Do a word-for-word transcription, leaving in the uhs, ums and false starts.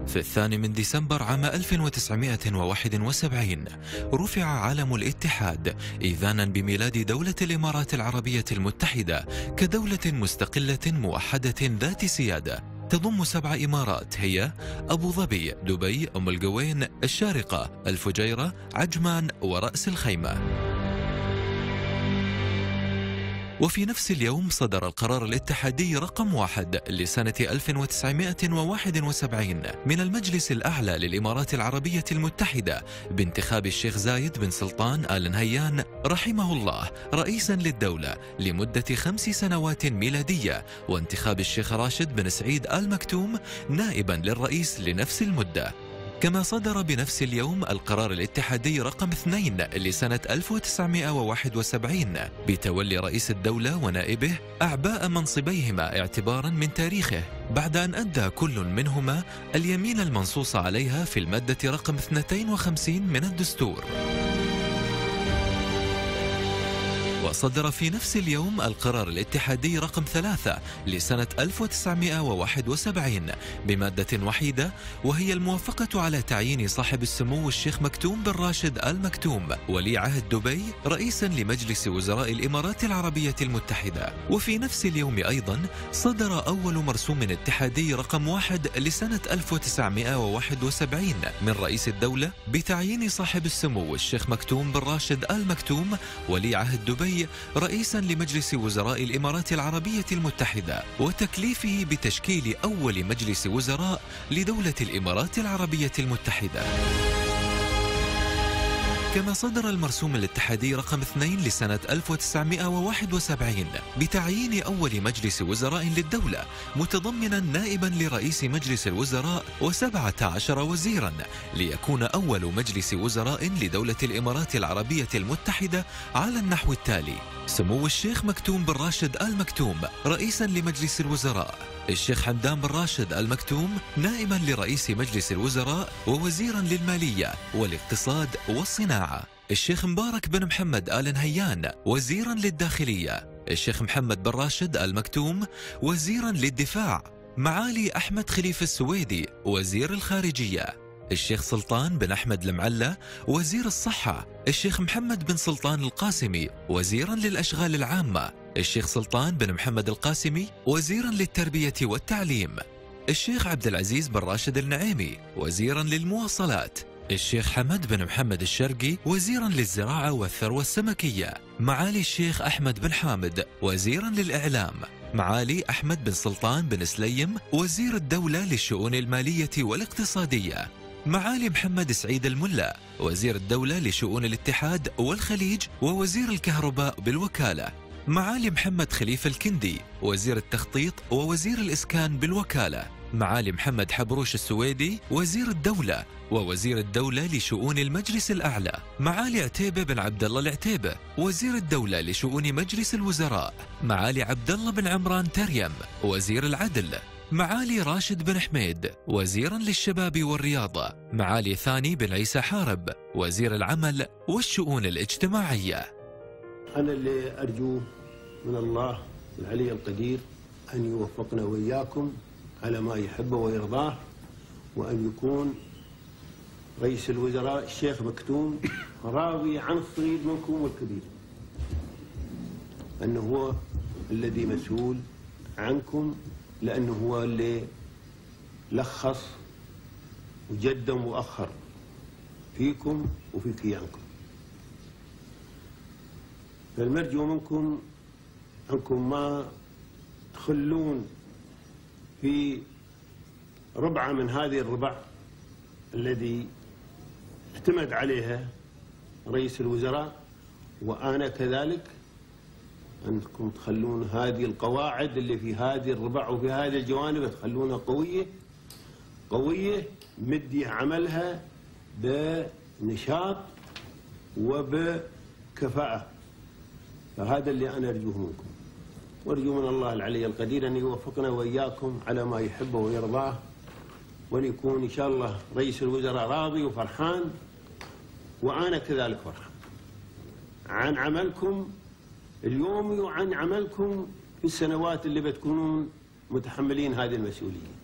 في الثاني من ديسمبر عام ألف وتسعمائة وواحد وسبعين رفع علم الاتحاد إذانا بميلاد دولة الإمارات العربية المتحدة كدولة مستقلة موحدة ذات سيادة تضم سبع إمارات هي أبو ظبي، دبي، أم القوين، الشارقة، الفجيرة، عجمان ورأس الخيمة. وفي نفس اليوم صدر القرار الاتحادي رقم واحد لسنة ألف وتسعمائة وواحد وسبعين من المجلس الأعلى للإمارات العربية المتحدة بانتخاب الشيخ زايد بن سلطان آل نهيان رحمه الله رئيسا للدولة لمدة خمس سنوات ميلادية، وانتخاب الشيخ راشد بن سعيد آل مكتوم نائبا للرئيس لنفس المدة. كما صدر بنفس اليوم القرار الاتحادي رقم اثنين لسنة ألف وتسعمائة وواحد وسبعين بتولي رئيس الدولة ونائبه أعباء منصبيهما اعتبارا من تاريخه، بعد أن أدى كل منهما اليمين المنصوص عليها في المادة رقم اثنين وخمسين من الدستور. وصدر في نفس اليوم القرار الاتحادي رقم ثلاثة لسنة ألف وتسعمائة وواحد وسبعين بمادة وحيدة، وهي الموافقة على تعيين صاحب السمو الشيخ مكتوم بن راشد آل مكتوم ولي عهد دبي رئيسا لمجلس وزراء الإمارات العربية المتحدة. وفي نفس اليوم أيضا صدر أول مرسوم اتحادي رقم واحد لسنة ألف وتسعمائة وواحد وسبعين من رئيس الدولة بتعيين صاحب السمو الشيخ مكتوم بن راشد آل مكتوم ولي عهد دبي رئيسا لمجلس وزراء الإمارات العربية المتحدة، وتكليفه بتشكيل أول مجلس وزراء لدولة الإمارات العربية المتحدة. كما صدر المرسوم الاتحادي رقم اثنين لسنة ألف وتسعمائة وواحد وسبعين بتعيين أول مجلس وزراء للدولة متضمنا نائبا لرئيس مجلس الوزراء وسبعة عشر وزيرا، ليكون أول مجلس وزراء لدولة الإمارات العربية المتحدة على النحو التالي: سمو الشيخ مكتوم بن راشد آل مكتوم رئيسا لمجلس الوزراء، الشيخ حمدان بن راشد آل مكتوم نائبا لرئيس مجلس الوزراء ووزيرا للمالية والاقتصاد والصناعة، الشيخ مبارك بن محمد آل نهيان وزيرا للداخلية، الشيخ محمد بن راشد آل مكتوم وزيرا للدفاع، معالي أحمد خليفة السويدي وزير الخارجية، الشيخ سلطان بن أحمد المعلة وزير الصحة، الشيخ محمد بن سلطان القاسمي وزيرا للأشغال العامة، الشيخ سلطان بن محمد القاسمي وزيرا للتربية والتعليم، الشيخ عبد العزيز بن راشد النعيمي وزيرا للمواصلات، الشيخ حمد بن محمد الشرقي وزيرا للزراعة والثروة السمكية، معالي الشيخ أحمد بن حامد وزيرا للإعلام، معالي أحمد بن سلطان بن سليم وزير الدولة للشؤون المالية والاقتصادية، معالي محمد سعيد الملا وزير الدولة لشؤون الاتحاد والخليج ووزير الكهرباء بالوكالة، معالي محمد خليفة الكندي وزير التخطيط ووزير الإسكان بالوكالة، معالي محمد حبروش السويدي وزير الدولة ووزير الدولة لشؤون المجلس الأعلى، معالي عتيبة بن عبد الله العتيبة وزير الدولة لشؤون مجلس الوزراء، معالي عبد الله بن عمران تريم وزير العدل، معالي راشد بن حميد وزيرا للشباب والرياضة، معالي ثاني بن عيسى حارب وزير العمل والشؤون الاجتماعية. أنا اللي أرجوه من الله العلي القدير أن يوفقنا وإياكم على ما يحبه ويرضاه، وأن يكون رئيس الوزراء الشيخ مكتوم راضي عن الصغير منكم والكبير، أنه هو الذي مسؤول عنكم، لأنه هو اللي لخص وجدم وأخر فيكم وفي كيانكم. فالمرجو منكم أنكم ما تخلون في ربعة من هذه الربع الذي اعتمد عليها رئيس الوزراء، وأنا كذلك، أنكم تخلون هذه القواعد اللي في هذه الربع وفي هذه الجوانب تخلونها قوية قوية مدي عملها بنشاط وبكفاءة. فهذا اللي أنا أرجوه منكم، وأرجو من الله العلي القدير أن يوفقنا وإياكم على ما يحبه ويرضاه، وليكون إن شاء الله رئيس الوزراء راضي وفرحان، وأنا كذلك فرحان عن عملكم اليومي وعن عملكم في السنوات اللي بتكونون متحملين هذه المسؤولية.